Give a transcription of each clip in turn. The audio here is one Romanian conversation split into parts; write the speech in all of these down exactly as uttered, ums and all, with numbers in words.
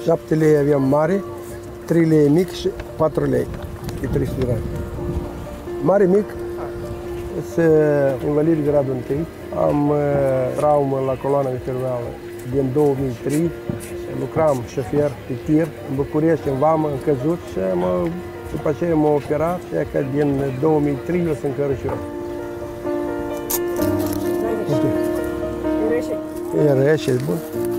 șapte lei avem mare, trei lei mic și patru lei. E trei sute de grame. Mare, mic, sunt invalid de gradul întâi. Am uh, traumă la coloana vertebrală din două mii trei. Lucram șofer pe tir în București, în vamă, în căzut și mă, după aceea m-am operat. E că din două mii trei eu sunt cărășor. E reșe? E reșe, bun.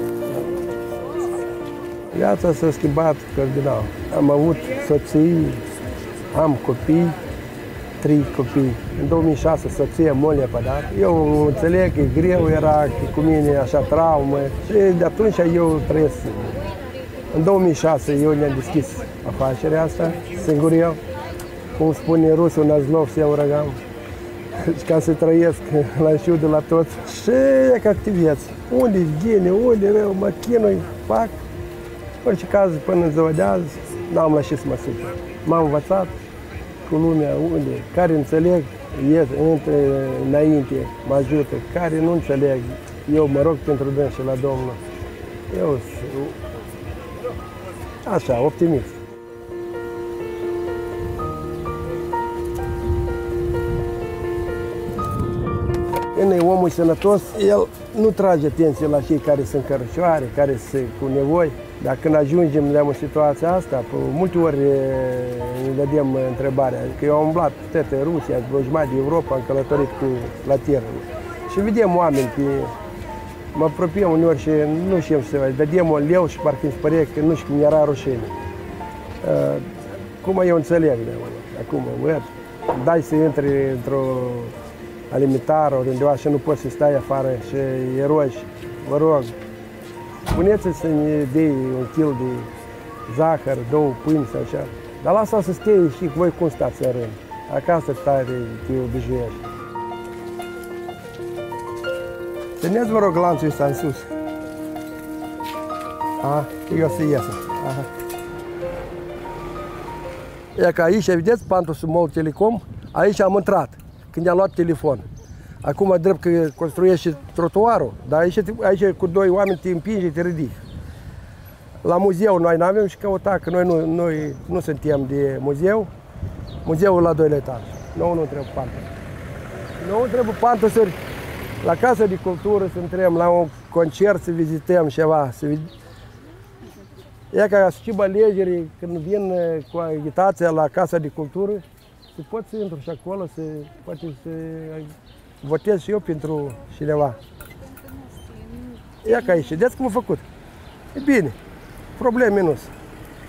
Viața s-a schimbat cardinal. Am avut soții, am copii, trei copii. În două mii șase soția m-a lepădat. Eu înțeleg că e greu, era cu mine așa traumă și de atunci eu trăiesc. În două mii șase eu ne-am deschis afacerea asta, singur eu. Cum spune rusul, Nazlov, se uragam. Ca să trăiesc la șiu de la toți. Și e ca activități. Unde-i bine, unde rău, mă chinui, fac. În orice caz, până în ziua de azi, n-am la ce să mă supăr. M-am învățat cu lumea unde, care înțeleg, ies, intră înainte, mă ajută, care nu înțeleg, eu mă rog pentru dânsul la Domnul. Eu sunt așa, optimist. Când e omul sănătos, el nu trage atenție la cei care sunt cărășoare, care sunt cu nevoi. Dar când ajungem la o situație asta, pe multe ori ne dădem întrebarea. Că eu am umblat toată Rusia, jumătate de Europa, am călătorit cu, la tir. Și vedem oameni pe... Mă apropiem uneori și nu știm ce să fac. Dădem un leu și parcă îmi pare că nu știu cum era rușine. Uh, cum eu înțeleg, acum, văd, dai să intri într-o alimentară, undeva și nu poți să stai afară și erogi, vă rog, puneți-l să ne dea un kil de zahăr, două pâini sau așa. Dar lasă să stea și voi cum stați în rând. Acasă tare te obișnuiești. Țineți, vă rog, lanțul ăsta în sus. A, eu să iasă. Aha. E că aici, vedeți, Pantosul Mall Telecom, aici am intrat, când am luat telefon. Acum, drept că construiește trotuarul, dar aici, aici cu doi oameni te împinge, te ridici. La muzeu noi nu avem și căuta, că noi nu, noi nu suntem de muzeu. Muzeul la doilea etaj. Nouă nu trebuie Pantos. Nouă trebuie Pantosuri. La Casa de Cultură să intrăm, la un concert să vizităm ceva. Să vid... E ca schimba legeri, când vin cu agitația la Casa de Cultură, să pot să intru și acolo, să poate să votez și eu pentru cineva. E ca aici, vedeți cum a făcut. E bine, probleme nu sunt.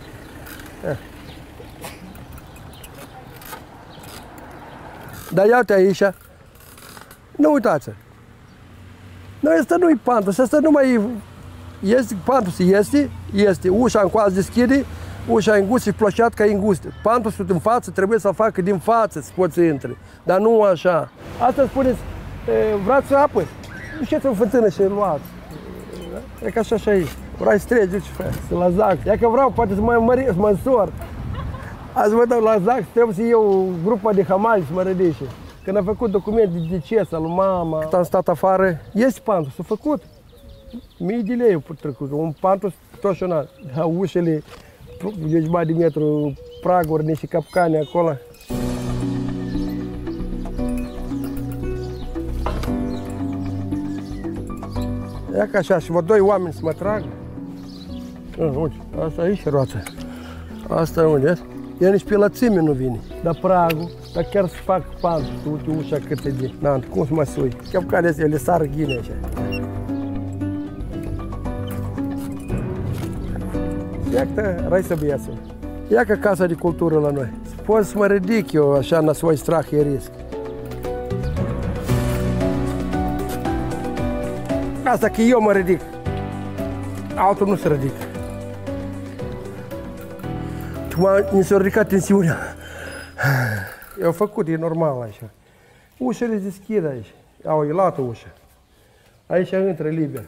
Dar iată aici, nu uitați. Noi asta nu-i Pantos, asta nu mai este, Pantos este, este, ușa în coasă deschide, ușa îngustă și ploșeatca îngustă. Pantosul din față trebuie să facă din față să poți să intre, dar nu așa. Asta spuneți, vreați să apă? Duceți în fântână și luați. E ca așa și aici. Vrei să treci, duci, să la zac. Ia că vreau, poate să mă mări, să mă însor. Azi mă dau la zac, trebuie să iau grupa de hamali să mă ridice. Când am făcut document de deces al mama, când am stat afară, este Pantos, s-a făcut. Mii de lei au trecut, un Pantos toșonat. La ușele, de jumătate de metru, praguri, niște capcane acolo. Ia ca așa, și vă doi oameni să mă trag. Uite, asta aici roața. Asta unde? El nici pe lățime nu vine. Dar pragul, dar chiar să fac Pantos, uite ușa cât e de... Na, cum să mă sui? Capcane astea, ele sar ghine așa. Iată, rai să băiață. Ia ca Casa de Cultură la noi. Pot să mă ridic eu așa, na svoj strah i risk. Asta că eu mă ridic. Altul nu se ridică. Mi s-a ridicat tensiunea. Eu făcut, e normal așa. Ușele se deschid aici. Au elată ușa. Aici intră liber.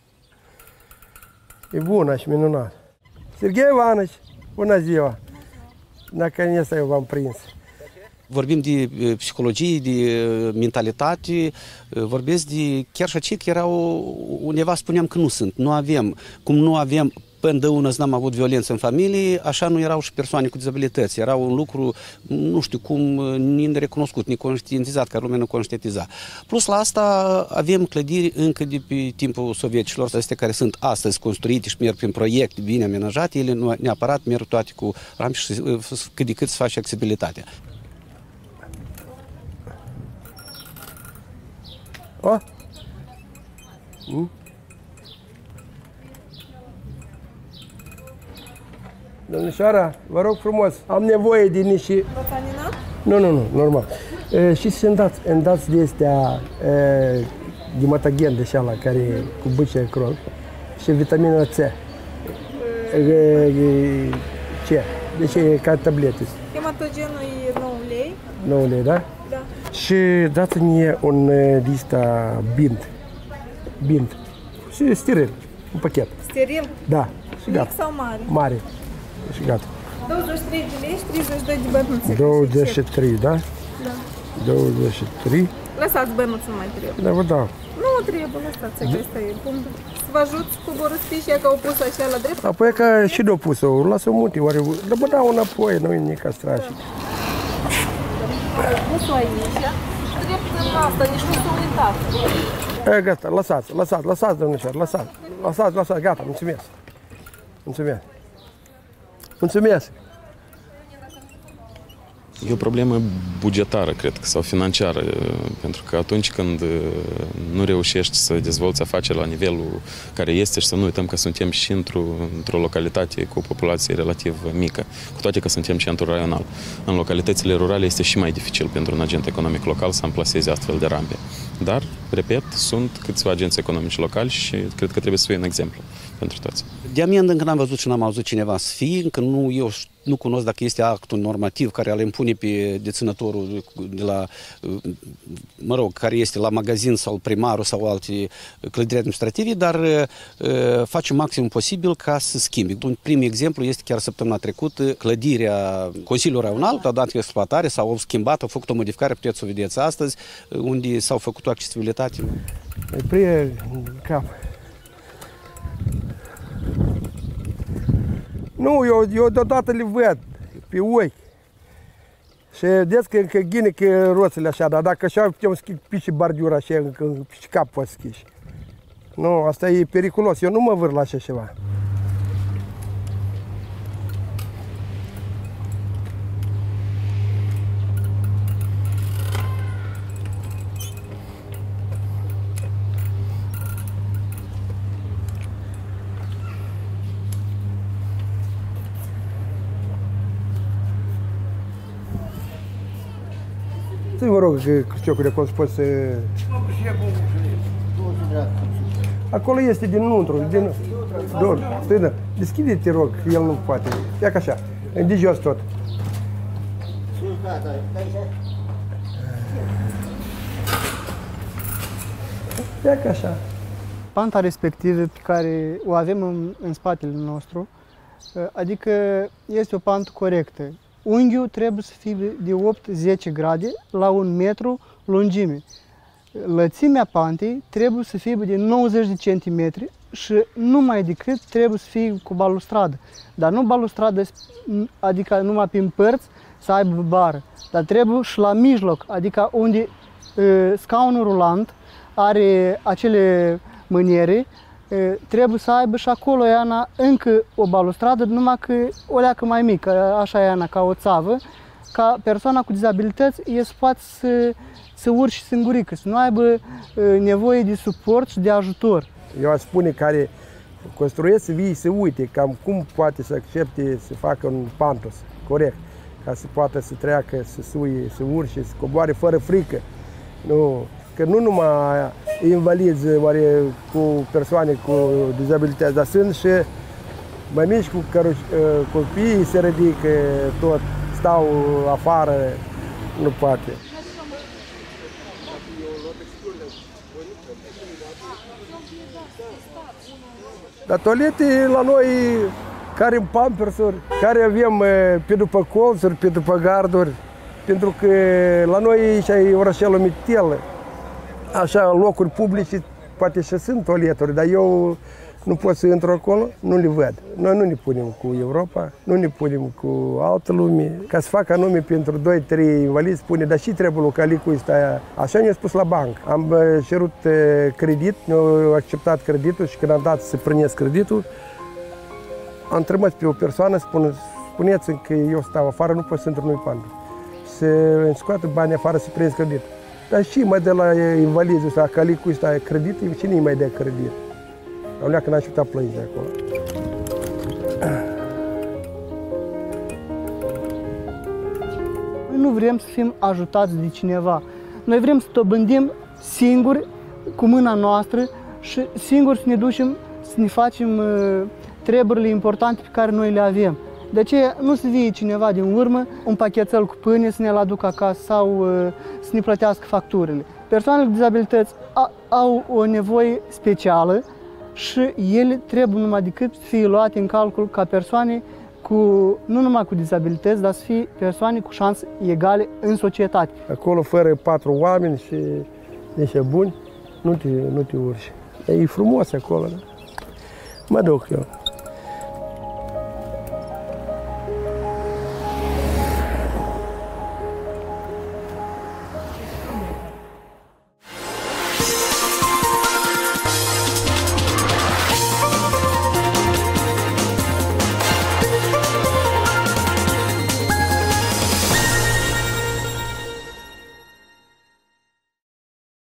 E bună și minunat. Serghei Ivanovici, bună ziua! Наконец-то eu v-am prins. Vorbim de psihologie, de mentalitate, vorbesc de chiar și acei care erau undeva spuneam că nu sunt, nu avem, cum nu avem până dăună n-am avut violență în familie, așa nu erau și persoane cu dizabilități. Era un lucru, nu știu cum, nici recunoscut, nici conștientizat, că lumea nu conștientiza. Plus la asta avem clădiri încă de pe timpul sovieticilor, astea care sunt astăzi construite și merg prin proiecte bine amenajate, ele nu neapărat merg toate cu rampi și cât de cât să face accesibilitatea. O? Mm? Domnișoara, vă rog frumos, am nevoie de niște... Roțanina? Nu, nu, nu, normal. E, și să-mi dați, îmi dați de astea e, de mutagen de șala care cu bâce crol și vitamina C. E, e, ce? Deci e ca tablete. Hematogenul e nouă lei. nouă lei, da? Da. Și dați-mi un de ăsta bind. Bind. Și steril, un pachet. Steril? Da. Și gata. Mic sau mare? Mare. Și gata. douăzeci și trei de lei și treizeci și doi de bănuțe. douăzeci și trei, da? Da. douăzeci și trei. Lăsați bănuțul, nu mai trebuie. Da, vă dau. Nu trebuie, lăsați, că ăsta e bun. Să vă ajut să coborâți fișia că au pus așa la drept. Apoi că și de-o pus-o, lasă-o mute, oare, dar bă dau înapoi, nu e nici strașnic. Pus-o aici, drept în asta, nici nu s-a uitat. E, gata, lăsați, lăsați, lăsați, domnișoară, lăsați, lăsați, lăsați, gata, mulțumesc. Mulțumesc. Mulțumesc. E o problemă bugetară, cred că, sau financiară, pentru că atunci când nu reușești să dezvolți afaceri la nivelul care este și să nu uităm că suntem și într-o, într-o localitate cu o populație relativ mică, cu toate că suntem centru raional. În localitățile rurale este și mai dificil pentru un agent economic local să amplaseze astfel de rampe. Dar, repet, sunt câțiva agenți economici locali și cred că trebuie să fie un exemplu pentru toți. De amendă încă n-am văzut și n-am auzit cineva să fie, încă nu, eu nu cunosc dacă este actul normativ care îl impune pe deținătorul de la, mă rog, care este la magazin sau primarul sau alte clădiri administrative, dar uh, face maximum posibil ca să schimbe. Un prim exemplu este chiar săptămâna trecută, clădirea Consiliului Raional, a dat exploatare, s-au schimbat, au făcut o modificare, puteți să o vedeți astăzi, unde s-au făcut o accesibilitate. Îi prie cap. Nu, eu, eu deodată le văd pe ochi. Și vedeți că încă ghine că roțele așa, dar dacă așa putem schipi și bardiura așa, încă și cap poți schiși. Nu, asta e periculos, eu nu mă vâr la așa ceva. Să vă rog, Cristiocule, cum poți să... Acolo este dinăuntru, din... Din... Deschide-te, rog, el nu poate. Ia ca așa, de jos tot. Ia ca așa. Panta respectivă pe care o avem în, în spatele nostru, adică este o pantă corectă. Unghiul trebuie să fie de opt zece grade la un metru lungime. Lățimea pantei trebuie să fie de nouăzeci de centimetri și numai decât trebuie să fie cu balustradă. Dar nu balustradă, adică numai prin părți să aibă bară, dar trebuie și la mijloc, adică unde e, scaunul rulant are acele mâniere, e, trebuie să aibă și acolo Iana încă o balustradă, numai că o leacă mai mică, așa Iana, ca o țavă, ca persoana cu dizabilități e să poată să, să urci singurică, să nu aibă e, nevoie de suport și de ajutor. Eu aș spune care construiesc să vii să uite cam cum poate să accepte să facă un pantos corect, ca să poată să treacă, să suie, să urce, să coboare fără frică. Nu, că nu numai invalizi oare cu persoane cu dizabilități, dar sunt și mai mici cu care copiii se ridică tot, stau afară, nu poate. Dar toalete la noi, care în pampersuri, care avem pe după colțuri, pe după garduri, pentru că la noi aici e orașelul Mitel, așa, locuri publice, poate și sunt toaleturi, dar eu nu pot să intru acolo, nu le văd. Noi nu ne punem cu Europa, nu ne punem cu altă lume. Ca să fac anume pentru doi trei invalizi, spune, dar și trebuie localicul ăsta. Așa ne-a spus la bancă. Am cerut credit, ne-au acceptat creditul și când am dat să prânesc creditul, am trimis pe o persoană, spune, spuneți-mi că eu stau afară, nu pot să intru noi pandă. Să îmi scoată banii afară să prins credit. Dar și mai de la invalizul ăsta, calicul ăsta, credit, cine îi mai dea credit? Am leacă n-aș putea plânge de acolo. Noi nu vrem să fim ajutați de cineva. Noi vrem să dobândim singuri, cu mâna noastră și singuri să ne ducem, să ne facem uh, treburile importante pe care noi le avem. De aceea nu să vie cineva din urmă, un pachetel cu pâine să ne-l aducă acasă sau uh, să ne plătească facturile. Persoanele cu dizabilități au o nevoie specială și ele trebuie numai decât să fie luate în calcul ca persoane cu, nu numai cu dizabilități, dar să fie persoane cu șanse egale în societate. Acolo, fără patru oameni și niște buni, nu te, nu te urci. E frumos acolo, da? Mă duc eu.